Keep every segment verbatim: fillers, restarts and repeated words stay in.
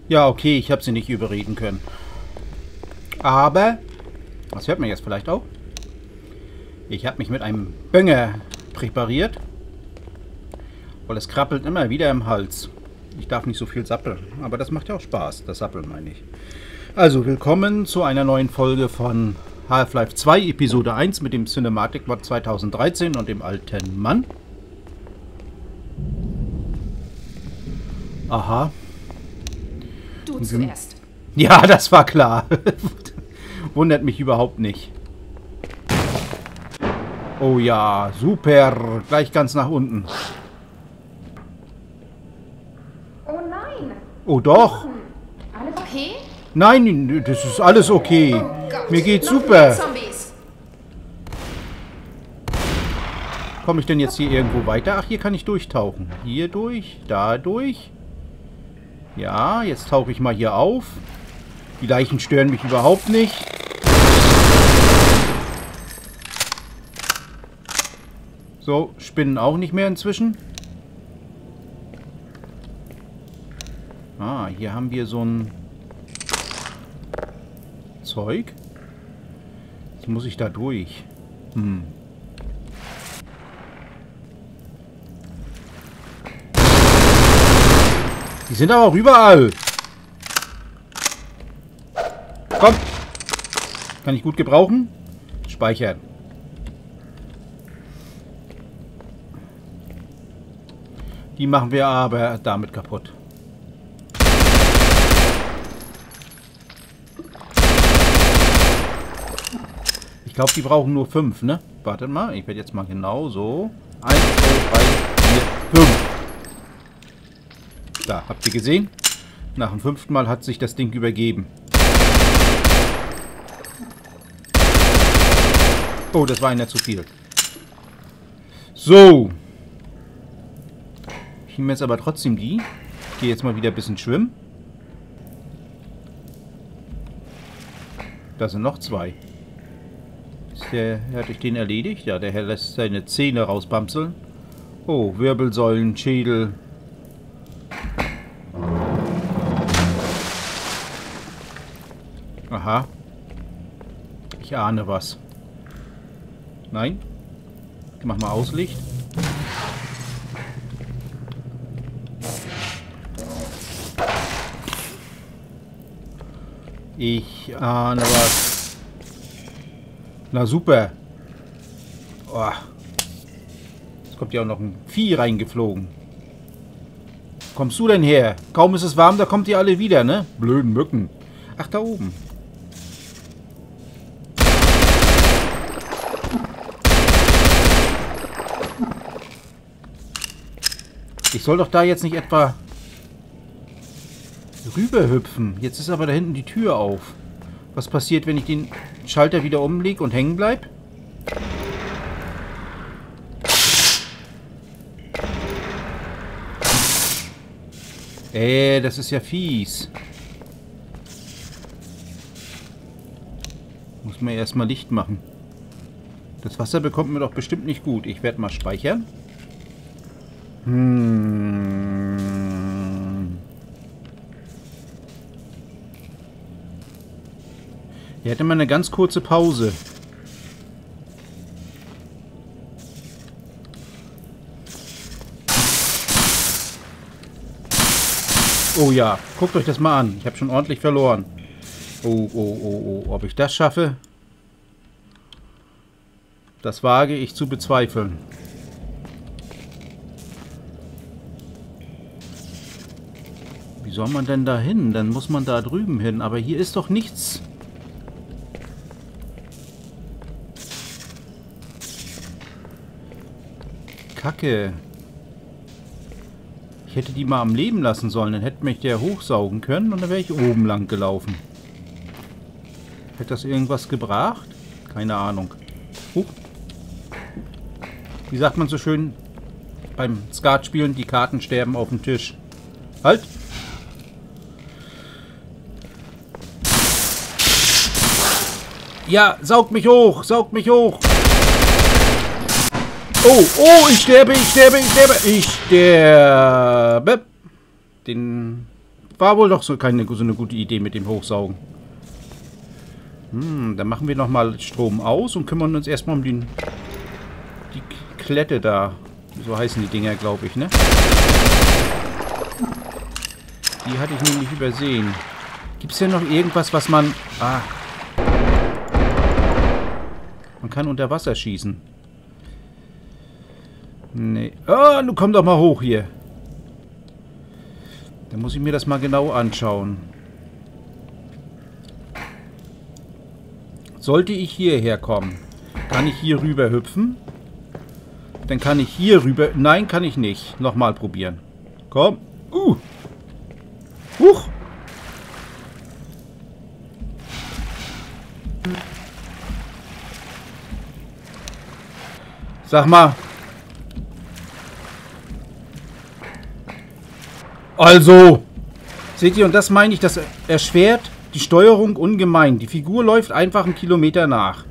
Ja, okay, ich habe sie nicht überreden können. Aber, das hört man jetzt vielleicht auch, ich habe mich mit einem Bönger präpariert, weil es krabbelt immer wieder im Hals. Ich darf nicht so viel sappeln, aber das macht ja auch Spaß, das Sappeln meine ich. Also, willkommen zu einer neuen Folge von Half-Life zwei, Episode eins mit dem Cinematic Mod zweitausenddreizehn und dem alten Mann. Aha. Du zuerst. Ja, das war klar. Wundert mich überhaupt nicht. Oh ja, super. Gleich ganz nach unten. Oh nein. Oh doch. Alles okay? Nein, das ist alles okay. Oh Gott. Mir geht's Noch super. mehr Zombies. Komme ich denn jetzt hier irgendwo weiter? Ach, hier kann ich durchtauchen. Hier durch, da durch. Ja, jetzt tauche ich mal hier auf. Die Leichen stören mich überhaupt nicht. So, Spinnen auch nicht mehr inzwischen. Ah, hier haben wir so ein Zeug. Jetzt muss ich da durch. Hm. Die sind aber auch überall. Komm. Kann ich gut gebrauchen. Speichern. Die machen wir aber damit kaputt. Ich glaube, die brauchen nur fünf, ne? Wartet mal, ich werde jetzt mal genau so. eins, zwei, drei, vier, fünf. Da, habt ihr gesehen? Nach dem fünften Mal hat sich das Ding übergeben. Oh, das war einer zu viel. So. Ich nehme jetzt aber trotzdem die. Ich gehe jetzt mal wieder ein bisschen schwimmen. Da sind noch zwei. Ist der, hatte ich den erledigt? Ja, der Herr lässt seine Zähne rausbamseln. Oh, Wirbelsäulen, Schädel. Aha. Ich ahne was. Nein. Ich mach mal Auslicht. Ich ahne was. Na super. Oh. Jetzt kommt ja auch noch ein Vieh reingeflogen. Kommst du denn her? Kaum ist es warm, da kommt ihr alle wieder, ne? Blöden Mücken. Ach, da oben. Ich soll doch da jetzt nicht etwa rüberhüpfen. Jetzt ist aber da hinten die Tür auf. Was passiert, wenn ich den Schalter wieder umlege und hängen bleibe? Äh, das ist ja fies. Muss man erstmal Licht machen. Das Wasser bekommt mir doch bestimmt nicht gut. Ich werde mal speichern. Hm. Hier hätte man eine ganz kurze Pause. Oh ja, guckt euch das mal an. Ich habe schon ordentlich verloren. Oh, oh, oh, oh. Ob ich das schaffe? Das wage ich zu bezweifeln. Wie soll man denn da hin? Dann muss man da drüben hin. Aber hier ist doch nichts. Kacke. Ich hätte die mal am Leben lassen sollen. Dann hätte mich der hochsaugen können und dann wäre ich oben lang gelaufen. Hätte das irgendwas gebracht? Keine Ahnung. Huch. Wie sagt man so schön beim Skatspielen? Die Karten sterben auf dem Tisch. Halt! Ja, saug mich hoch, saug mich hoch. Oh, oh, ich sterbe, ich sterbe, ich sterbe, ich sterbe. Den war wohl doch so keine so eine gute Idee mit dem Hochsaugen. Hm, dann machen wir nochmal Strom aus und kümmern uns erstmal um die, die Klette da. So heißen die Dinger, glaube ich, ne? Die hatte ich nämlich übersehen. Gibt es denn noch irgendwas, was man... Ah. Man kann unter Wasser schießen. Nee. Ah, du komm doch mal hoch hier. Dann muss ich mir das mal genau anschauen. Sollte ich hierher kommen, kann ich hier rüber hüpfen? Dann kann ich hier rüber... Nein, kann ich nicht. Nochmal probieren. Komm. Uh. Huch. Sag mal. Also. Seht ihr, und das meine ich, das erschwert die Steuerung ungemein. Die Figur läuft einfach einen Kilometer nach.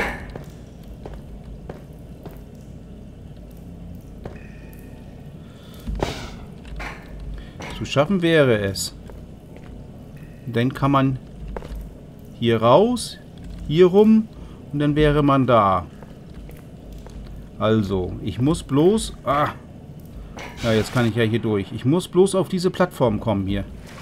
Zu schaffen wäre es. Dann kann man hier raus, hier rum und dann wäre man da. Also, ich muss bloß... Ah, ja, jetzt kann ich ja hier durch. Ich muss bloß auf diese Plattform kommen hier.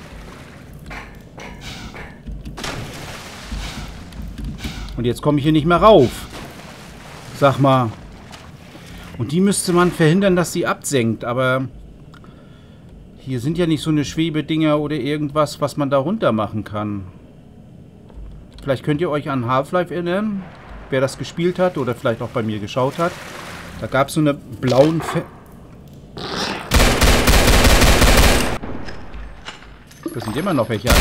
Und jetzt komme ich hier nicht mehr rauf. Sag mal. Und die müsste man verhindern, dass sie absenkt. Aber hier sind ja nicht so eine Schwebedinger oder irgendwas, was man da runter machen kann. Vielleicht könnt ihr euch an Half-Life erinnern, wer das gespielt hat oder vielleicht auch bei mir geschaut hat. Da gab es so eine blauen... Fe Das sind immer noch welche.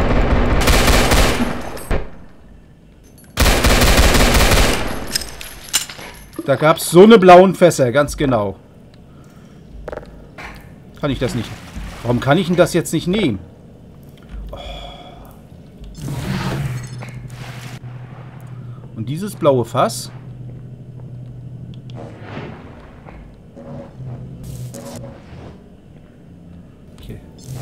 Da gab es so eine blauen Fässer, ganz genau. Kann ich das nicht? Warum kann ich denn das jetzt nicht nehmen? Oh. Und dieses blaue Fass... Okay.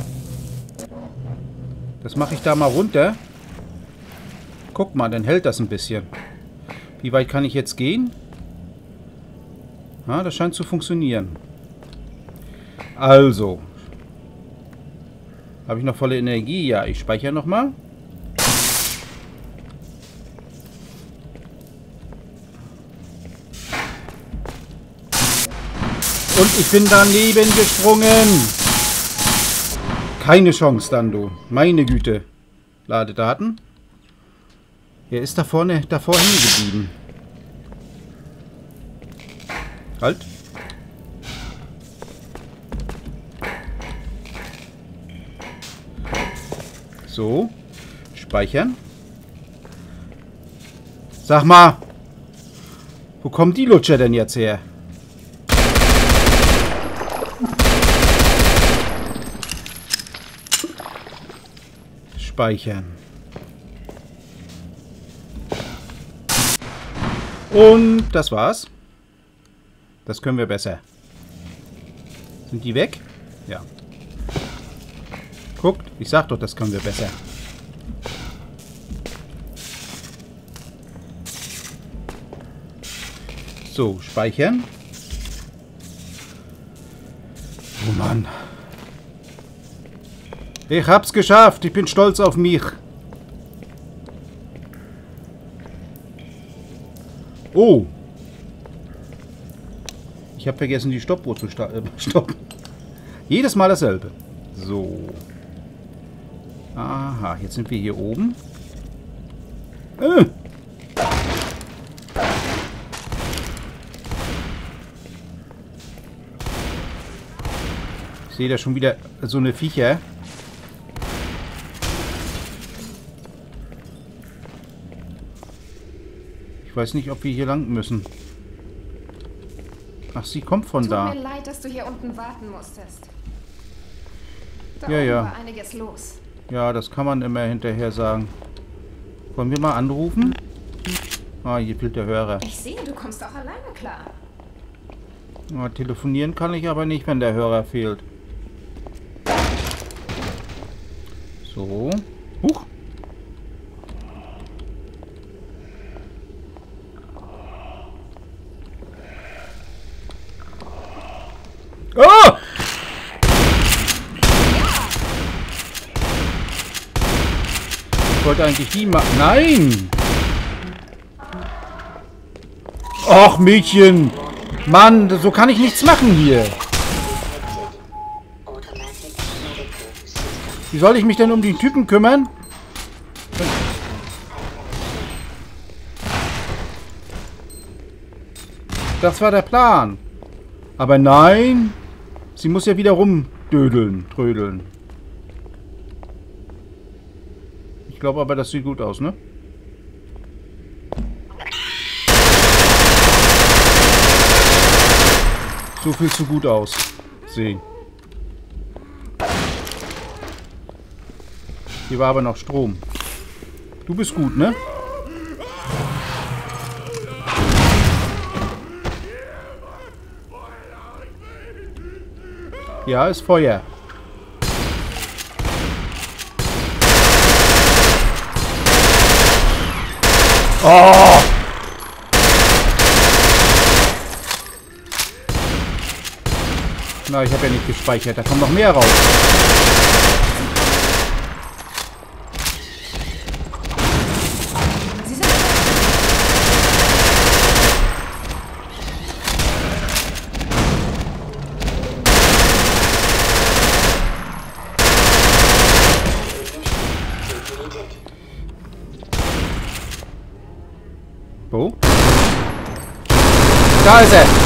Das mache ich da mal runter. Guck mal, dann hält das ein bisschen. Wie weit kann ich jetzt gehen? Ja, das scheint zu funktionieren. Also. Habe ich noch volle Energie? Ja, ich speichere nochmal. Und ich bin daneben gesprungen. Keine Chance dann, du. Meine Güte. Ladedaten. Er ist da vorne, davor hängen geblieben. Halt. So. Speichern. Sag mal. Wo kommen die Lutscher denn jetzt her? Speichern. Und das war's. Das können wir besser. Sind die weg? Ja. Guckt, ich sag doch, das können wir besser. So, speichern. Oh Mann. Ich hab's geschafft. Ich bin stolz auf mich. Oh. Ich habe vergessen, die Stoppuhr zu äh, stoppen. Jedes Mal dasselbe. So. Aha, jetzt sind wir hier oben. Äh. Ich sehe da schon wieder so eine Viecher. Ich weiß nicht, ob wir hier lang müssen. Ach, sie kommt von da. Tut mir leid, dass du hier unten warten musstest. Da ja, ja. war einiges los. Ja, das kann man immer hinterher sagen. Wollen wir mal anrufen? Ah, hier fehlt der Hörer. Ich sehe, du kommst auch alleine klar. Ah, telefonieren kann ich aber nicht, wenn der Hörer fehlt. So. Huch. Oh! Ich wollte eigentlich die machen. Nein! Och, Mädchen! Mann, so kann ich nichts machen hier. Wie soll ich mich denn um den Typen kümmern? Das war der Plan. Aber nein, sie muss ja wieder rumdödeln, trödeln. Ich glaube aber, das sieht gut aus, ne? So viel zu gut aus. Sehen. Hier war aber noch Strom. Du bist gut, ne? Ja, ist Feuer. Oh! Na, ich habe ja nicht gespeichert. Da kommt noch mehr raus. Wo? Da ist er!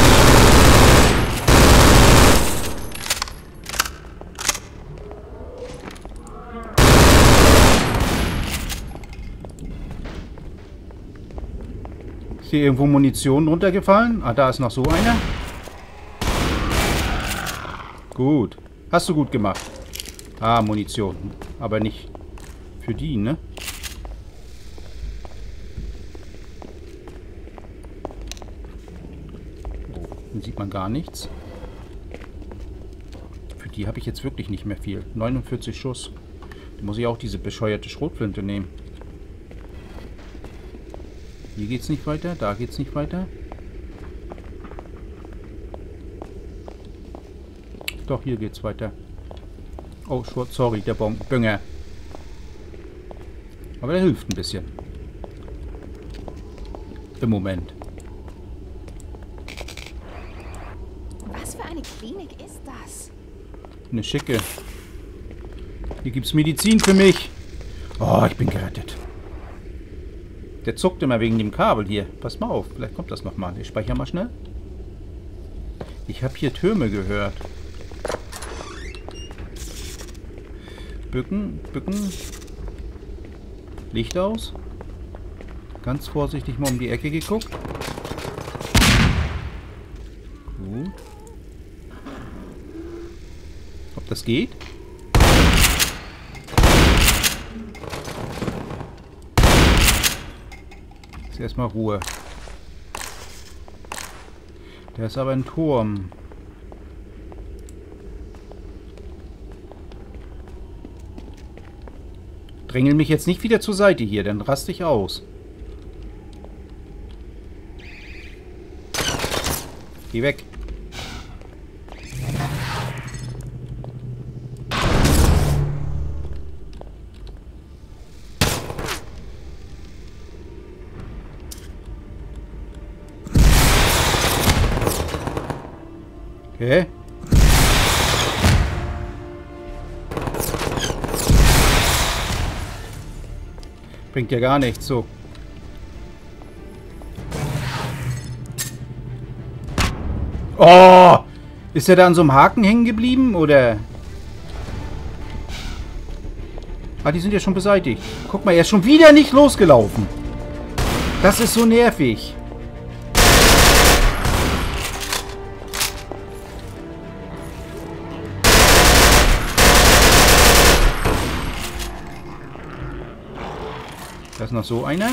Ist hier irgendwo Munition runtergefallen? Ah, da ist noch so einer. Gut. Hast du gut gemacht. Ah, Munition. Aber nicht für die, ne? Dann sieht man gar nichts. Für die habe ich jetzt wirklich nicht mehr viel. neunundvierzig Schuss. Da muss ich auch diese bescheuerte Schrotflinte nehmen. Hier geht's nicht weiter. Da geht's nicht weiter. Doch, hier geht's weiter. Oh, sorry, der Bünger. Aber der hilft ein bisschen. Im Moment. Was für eine Klinik ist das? Eine schicke. Hier gibt's Medizin für mich. Oh, ich bin gerettet. Der zuckt immer wegen dem Kabel hier. Pass mal auf, vielleicht kommt das nochmal. Ich speichere mal schnell. Ich habe hier Türme gehört. Bücken, bücken. Licht aus. Ganz vorsichtig mal um die Ecke geguckt. Gut. Ob das geht? Jetzt erstmal Ruhe. Da ist aber ein Turm. Drängel mich jetzt nicht wieder zur Seite hier, dann raste ich aus. Geh weg. Okay. Bringt ja gar nichts, so. Oh! Ist er da an so einem Haken hängen geblieben, oder? Ah, die sind ja schon beseitigt. Guck mal, er ist schon wieder nicht losgelaufen. Das ist so nervig. Da ist noch so einer.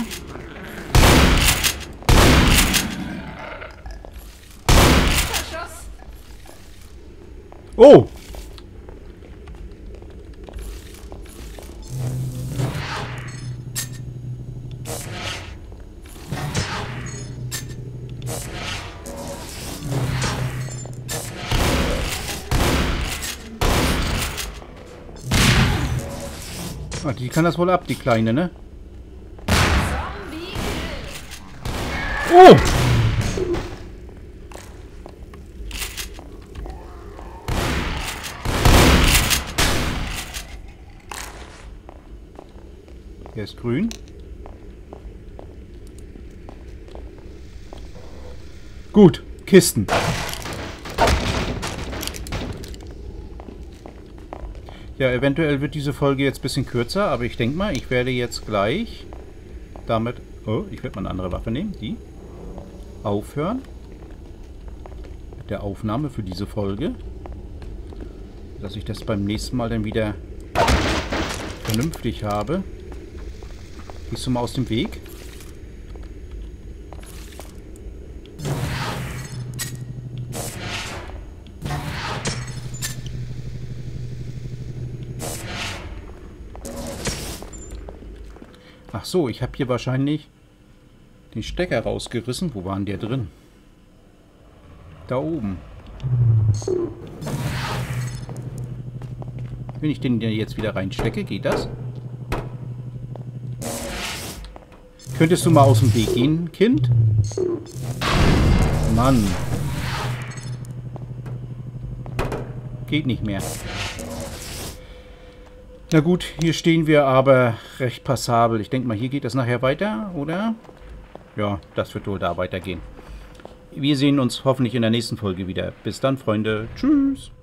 Ah, die kann das wohl ab, die Kleine, ne? Oh! Der ist grün. Gut, Kisten. Ja, eventuell wird diese Folge jetzt ein bisschen kürzer, aber ich denke mal, ich werde jetzt gleich damit... Oh, ich werde mal eine andere Waffe nehmen, die. Aufhören. Mit der Aufnahme für diese Folge. Dass ich das beim nächsten Mal dann wieder vernünftig habe. Gehst du mal aus dem Weg? Ach so, ich habe hier wahrscheinlich den Stecker rausgerissen. Wo war denn der drin? Da oben. Wenn ich den jetzt wieder reinstecke, geht das? Könntest du mal aus dem Weg gehen, Kind? Mann. Geht nicht mehr. Na gut, hier stehen wir aber recht passabel. Ich denke mal, hier geht das nachher weiter, oder? Ja, das wird wohl da weitergehen. Wir sehen uns hoffentlich in der nächsten Folge wieder. Bis dann, Freunde. Tschüss.